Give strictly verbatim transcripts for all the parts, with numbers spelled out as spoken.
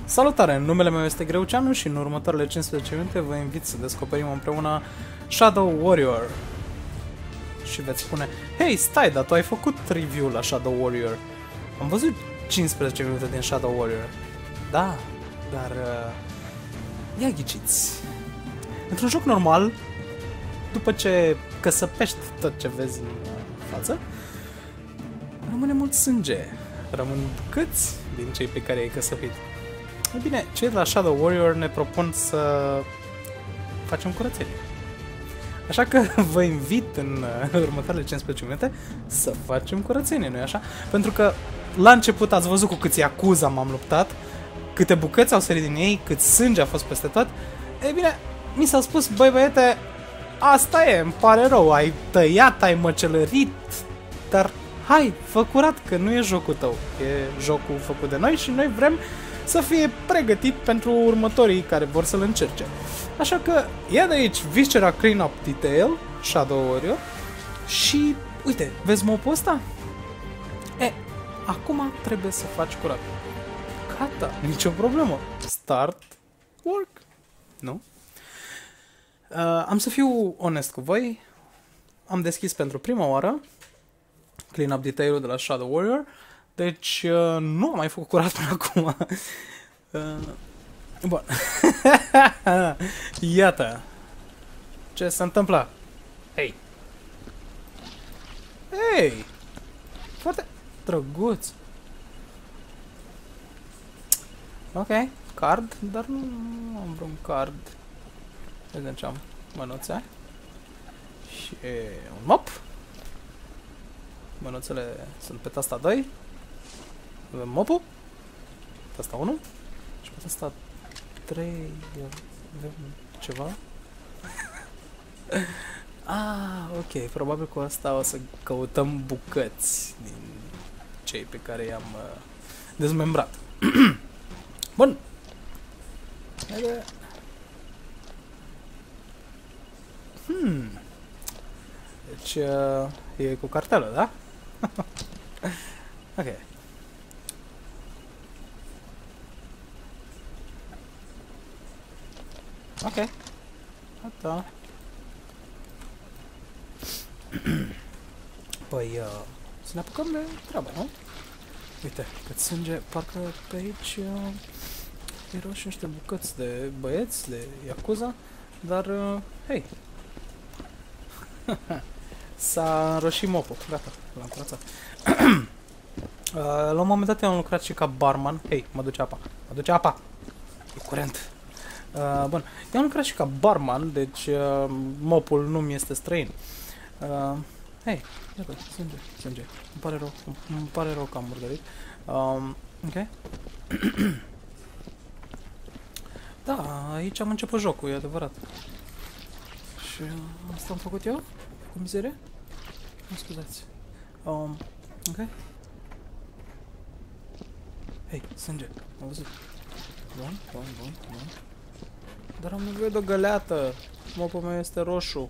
Salutare, numele meu este Greuceanu și în următoarele cincisprezece minute vă invit să descoperim împreună Shadow Warrior. Și veți spune, hei, stai, dar tu ai făcut review la Shadow Warrior. Am văzut cincisprezece minute din Shadow Warrior. Da, dar... Uh, ia ghiciți. Într-un joc normal, după ce căsăpești tot ce vezi în față, rămâne mult sânge. Rămân bucăți din cei pe care ai căsăpit. E bine, cei de la Shadow Warrior ne propun să facem curățenie. Așa că vă invit în următoarele cincisprezece minute să facem curățenie, nu-i așa? Pentru că la început ați văzut cu câți Yakuza m-am luptat, câte bucăți au sărit din ei, cât sânge a fost peste tot. E bine, mi s-a spus, băi băiete, asta e, îmi pare rău, ai tăiat, ai măcelărit, dar hai, fă curat, că nu e jocul tău, e jocul făcut de noi și noi vrem să fie pregătit pentru următorii care vor să-l încerce. Așa că ia de aici Viscera Clean Up Detail, Shadow Warrior, și uite, vezi mopul ăsta? E, acum trebuie să faci curat. Gata, nicio problemă. Start work. Nu? Uh, am să fiu onest cu voi. Am deschis pentru prima oară Clean Up Detail-ul de la Shadow Warrior. Deci uh, nu am mai făcut curat până acum. uh, Bun. Iată ce se întâmplă. Hei. Hei. Foarte drăguț. Ok. Card, dar nu am vreun card. Vedem ce am. Mănuțe. Și un mop. Mănuțele sunt pe tasta doi. Avem mopul. Tasta unu. Și pe tasta trei. Avem ceva. Ah, ok. Probabil cu asta o să căutăm bucăți din cei pe care i-am uh, dezmembrat. Bun. Haide. Hmm. Deci uh, e cu cartelă, da? Ok. Ok. Gata. Păi, uh, să ne apucăm de treabă, nu? Uite, cât sânge, parcă pe aici uh, erau și niște bucăți de băieți, de Yakuza, dar, uh, hei, s-a înroșit mopul, gata, l-am curățat. uh, la un moment dat am lucrat și ca barman. Hei, mă duce apa, mă duce apa, e curent. Uh, bun, eu am lucrat și ca barman, deci uh, mopul nu mi este străin. Uh, hei, iată, sânge, sânge, îmi pare rău, îmi pare rău că am murdărit. Um, ok. Da, aici am început jocul, e adevărat. Și uh, asta am făcut eu? Cu mizerie? Nu scuzați. Um, ok. Hei, sânge, am văzut. Bun, bun, bun, bun. Dar am nevoie de o găleată. Mopul meu este roșu.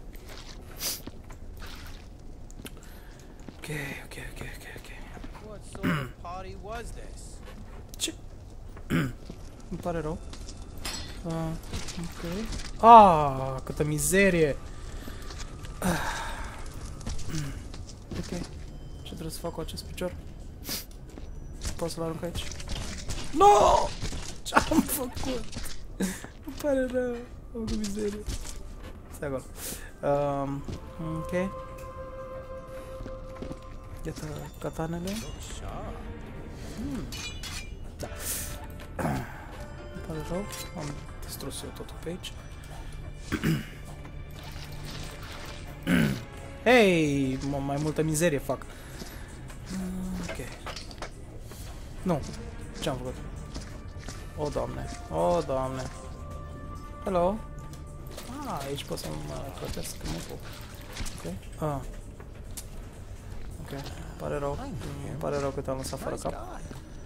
Ok, ok, ok, ok, ok. Ce? Îmi pare rău. Uh, ok. Ah, câtă mizerie. Ah. Ok. Ce trebuie să fac cu acest picior? Pot să-l arunc aici? Nu! No! Ce-am făcut? Îmi pare rău. Am cu mizerie. Stai acolo. Um, ok. Iată catanele. Hmm. Da. Îmi pare rău. Am distrus eu totul pe aici. Hei! Mai multă mizerie fac. Ok. Nu. Ce-am făcut? O, Doamne. O, Doamne. Hello. Ah, aici pot să mă plătesc. Nu pot. Ok. Ah. Ok. Pare rău. Îmi pare rău că te-am lăsat fără cap.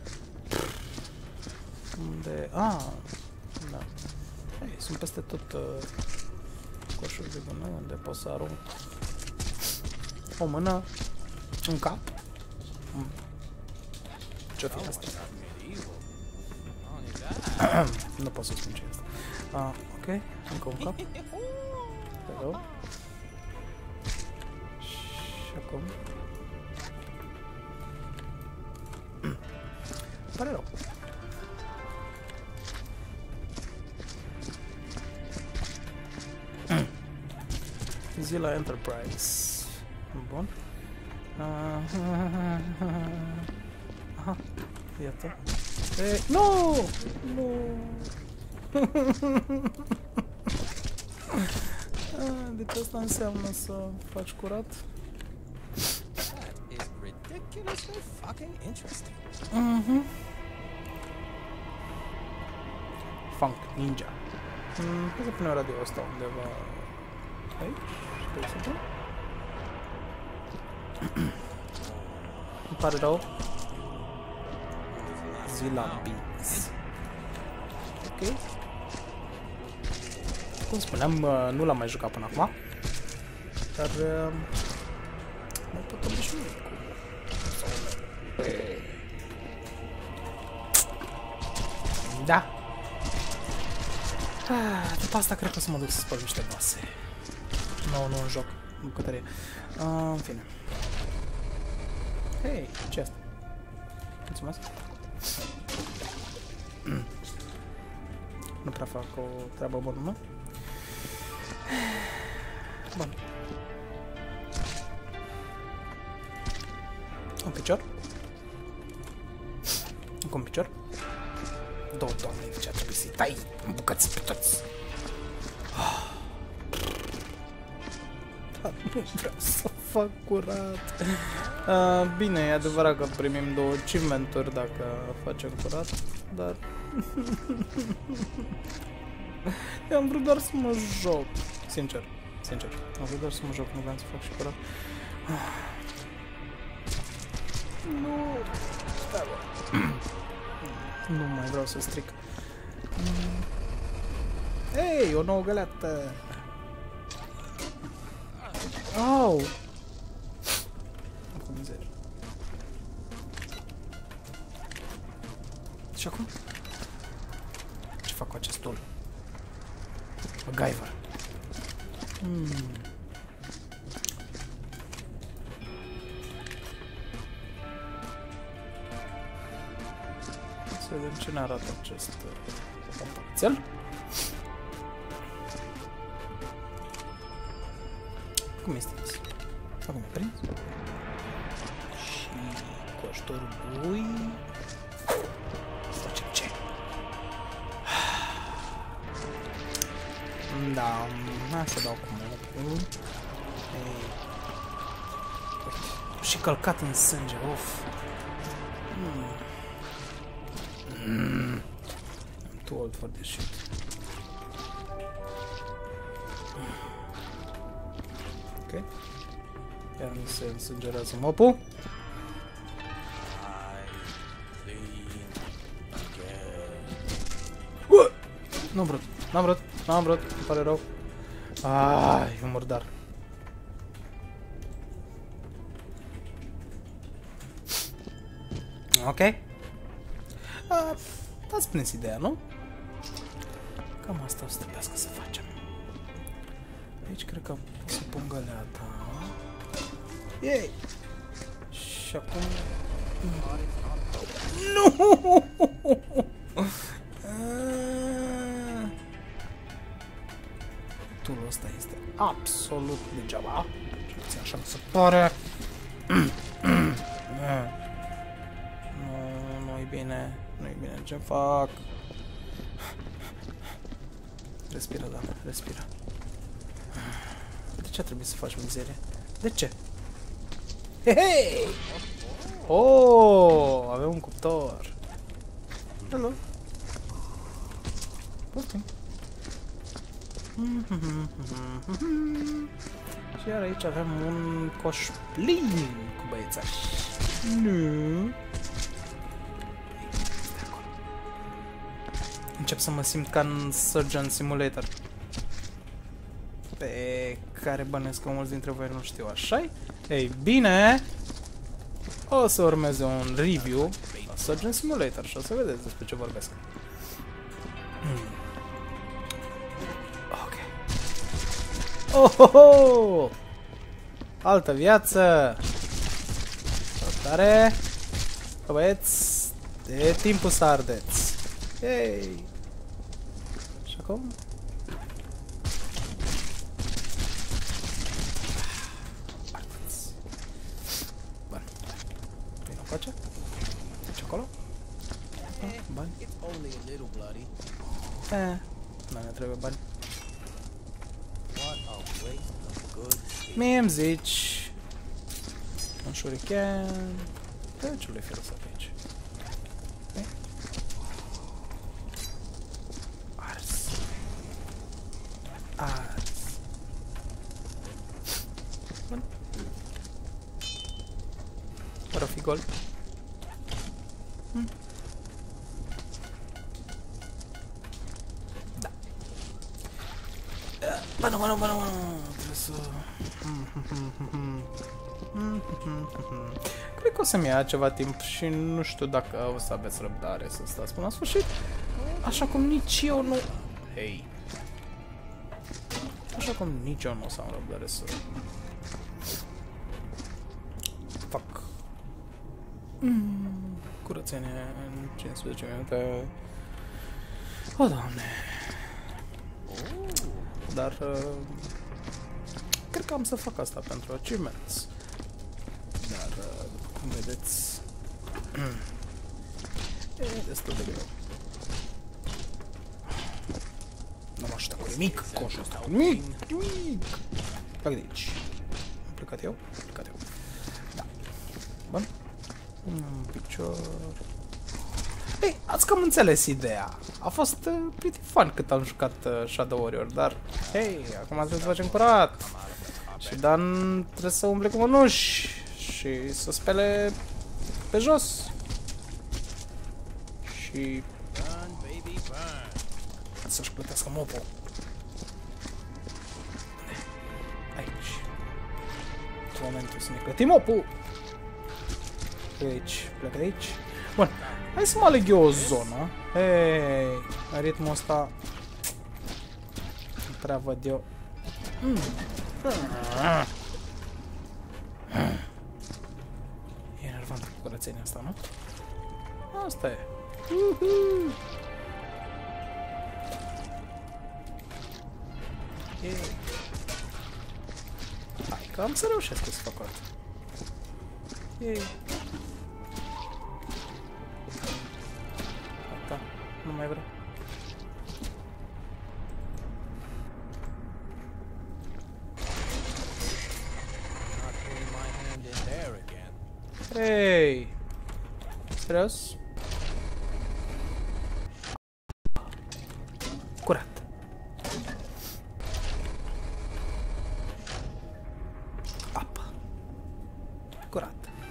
Unde... Ah. Da. Hey, sunt peste tot uh, coșuri de gunoi unde pot să arunc o mână, un cap. Mm. Ce-o fi asta? Nu pot să spun ce este. Uh, ok, încă un cap. Hello. Și acum... Pare rău. Zilla Enterprise. Bun. Aha, iată. Ei, nu! Nu! Deci asta înseamnă să faci curat. Mhm. Funk Ninja. Mm, hai să punem radio ăsta undeva aici. Stai să pun. Îmi pare rău. Zilla Beats. Ok. Cum spuneam, nu l-am mai jucat până acum. Dar... mai pot obișnui cu... Da. Ah, după asta cred că o să mă duc să spăl niște vase. Nu, nu în joc, în bucătărie. Uh, în fine. Hei, ce asta? Mulțumesc. Nu prea fac o treabă bună, nu? Bun. Un picior. Încă un picior. Două, doamne, ce ar trebui să-i tai în bucăți pe toți. Dar nu vreau să fac curat. Uh, bine, e adevărat că primim două achievement-uri dacă facem curat, dar... Eu am vrut doar să mă joc. Sincer, sincer. Am vrut doar să mă joc, nu vreau să fac și curat. Nu! Stai, bă. Nu mai vreau să stric. Ei, o nouă găleată! Au! Acum mizerie. Și acum? Ce fac cu acest tool? MacGyver. Hmm. Să vedem ce ne arată acest pămânțel. Cum este zis? Acum e prins. Și cu ajutorul lui... Să facem ce? Da, hai să dau cu mult. Și călcat în sânge, of. Hmm. Mm. I'm too old for this shit. Ok. Iar mi se însângerează mopul. Uh! Nu-am vrut, n-am vrut, n-am vrut, îmi pare rău. Ai, e un murdar. Ok. Uh, ați prins ideea, nu? Cam asta o să trebuiască să facem. Aici cred că pot să pun găleata. Yay! Și acum... Nu! Tool-ul ăsta este absolut degeaba. Ce așa mi se pare. Nu, nu-i bine. Nu-i bine ce fac. Respiră, doamne, respiră. De ce a trebuit să faci mizerie? De ce? Hei, hei! Oh, avem un cuptor. Hello. Poftim. Și iar aici avem un coș plin cu băiețași. Nu. Încep să mă simt ca în Surgeon Simulator, pe care bănesc că mulți dintre voi nu știu, așa-i? Ei bine, o să urmeze un review la Surgeon Simulator și o să vedeți despre ce vorbesc. Ok. Oh, oh, oh! Altă viață! Salutare! Băieți, e timpul să ardeți. Yay! Și acum? Ardeți. Bun. Vino coace? Ce acolo? Ah, bani. Eh, nu ne trebuie bani. Mie îmi zici un shuriken. De ce le-ai folosit aici? Okay. Ars. Ars. Bun. Fără fi gol. Hmm. Da. Bă, nu, bă, nu, bă, nu, trebuie să... Cred că o să-mi ia ceva timp și nu știu dacă o să aveți răbdare să stați până la sfârșit. Așa cum nici eu nu... Hei. Așa cum nici eu nu o să am răbdare să... Fac... Mm, curățenie în cincisprezece minute. O, Doamne. Dar... Uh, cred că am să fac asta pentru achievements. Dar, uh, după cum vedeți, e destul de greu. Nu mă ajută cu nimic, nu mă ajută cu nimic, nimic. Pleacă de aici. Am plecat eu? Am plecat eu. Da. Bun. Un picior. Ei, ați cam înțeles ideea. A fost uh, pretty fun cât am jucat uh, Shadow Warrior, dar, hei, acum trebuie să facem curat. Și Dan trebuie să umble cu mănuși și să spele pe jos. Și să-și plătească mopul. Aici. În momentul să ne plătim mopul. Aici, plecă de aici. Bun, hai să mă aleg eu o zonă. Hei, în ritmul ăsta nu prea văd eu. Mm. E enervant cu curățenia asta, nu? Asta e. Uhu. E. Hai că am să reușesc să fac o dată. E. Gata, nu mai vreau. Hei! Serios? Curat. Apă. Curat.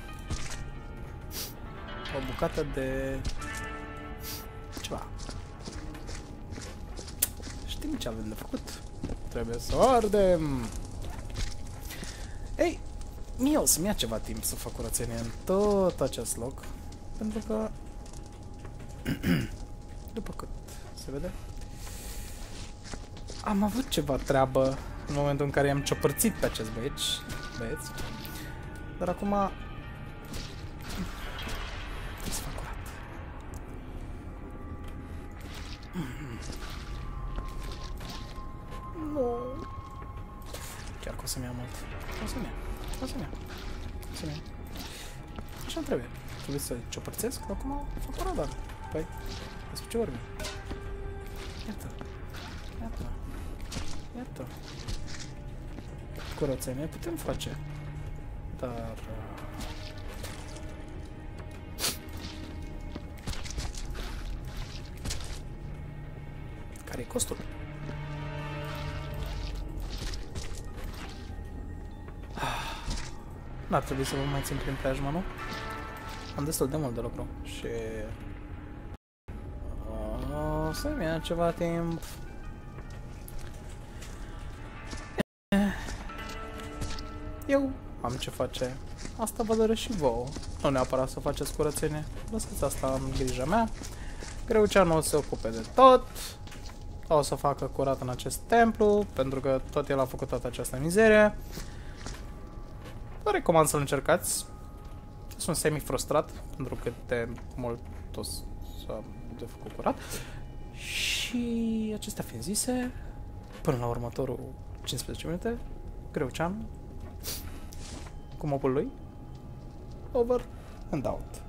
O bucată de... ceva. Știm ce avem de făcut. Trebuie să ardem. Ei! Mie o să-mi ia ceva timp să fac curățenie în tot acest loc, pentru că, după cât se vede, am avut ceva treabă în momentul în care i-am ciopărțit pe acest băieți, băieți, dar acum trebuie să fac curat. Nu. Chiar că o să-mi ia mult. O să-mi ia. O să-mi ia. O să-mi ia. Așa trebuie. Trebuie să ciopărțesc, acum fac curat, dar. Păi, despre ce vorbim? Iată. Iată. Iată. Curățenie putem face. Dar... care e costul? N-ar trebui să vă mai țin prin preajmă, nu? Am destul de mult de lucru și... o să-mi ia ceva timp. Eu am ce face. Asta vă doresc și vouă. Nu neapărat să faceți curățenie. Lăsați asta în grija mea. Greuceanul o să se ocupe de tot. O să facă curat în acest templu, pentru că tot el a făcut toată această mizerie. Vă recomand să-l încercați. Sunt semi-frustrat, pentru că de mult o să de făcut curat. Și acestea fiind zise, până la următorul cincisprezece minute, Greucean cu mobul lui, over and out.